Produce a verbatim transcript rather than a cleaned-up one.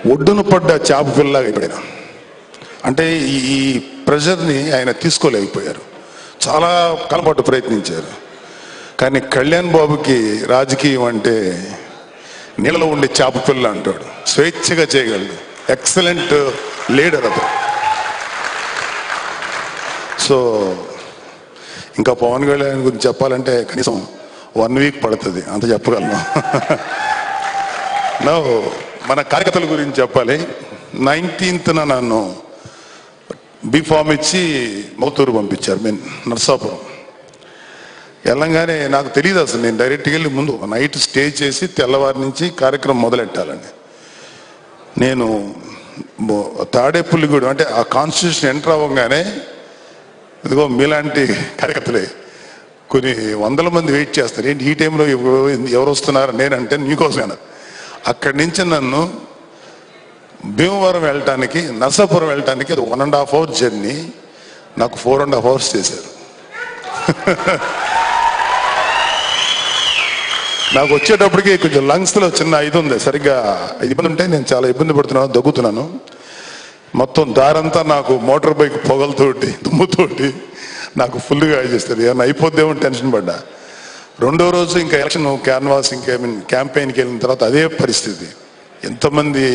ఒడ్డున పడ్డ చేప పిల్లగా అయిపోయినా. అంటే ఈ ప్రెషర్ని ఆయన తీసుకోలేకపోయారు. చాలా కాలపాటు ప్రయత్నించారు. కానీ కళ్యాణ్ బాబుకి రాజకీయం అంటే నీళ్ళలో ఉండే చేప పిల్ల అంటాడు. స్వేచ్ఛగా చేయగలడు. ఎక్సలెంట్ లీడర్ అతను. సో ఇంకా పవన్ కళ్యాణ్ గురించి చెప్పాలంటే కనీసం వన్ వీక్ పడుతుంది, అంత చెప్పగలను. నా మన కార్యకర్తల గురించి చెప్పాలి. నైన్టీన్త్న నన్ను బీ ఫామ్ ఇచ్చి మౌతూరు పంపించారు, మీన్ నర్సాపురం. వెళ్ళంగానే నాకు తెలియదు అసలు. నేను డైరెక్ట్గా వెళ్ళి ముందు నైట్ స్టే చేసి తెల్లవారి నుంచి కార్యక్రమం మొదలెట్టాలని. నేను తాడేపల్లిగూడెం అంటే ఆ కాన్స్టిట్యూషన్ ఎంటర్ అవ్వగానే ఇదిగో మీలాంటి కార్యకర్తలే కొన్ని వందల మంది వెయిట్ చేస్తారు. ఏంటి ఈ టైంలో ఎవరు వస్తున్నారు నేనంటే నీకోసమేనా. అక్కడి నుంచి నన్ను భీమవరం వెళ్ళటానికి, నర్సాపురం వెళ్ళటానికి అది one and half hour journey నాకు ఫోర్ అండ్ హాఫ్ అవర్స్ చేశారు. నాకు వచ్చేటప్పటికి కొంచెం లంగ్స్లో చిన్న ఇది ఉంది, సరిగ్గా ఇబ్బంది ఉంటే నేను చాలా ఇబ్బంది పడుతున్నాను, దగ్గుతున్నాను. మొత్తం దారంతా నాకు మోటార్ బైక్ పొగలతోటి దుమ్ముతోటి నాకు ఫుల్గా చేస్తారు. ఏమన్నా అయిపోద్దేమో టెన్షన్ పడ్డా. రెండో రోజు ఇంకా ఎలక్షన్ క్యాన్వాస్ ఇంకా క్యాంపెయిన్కి వెళ్ళిన తర్వాత అదే పరిస్థితి. ఎంతమంది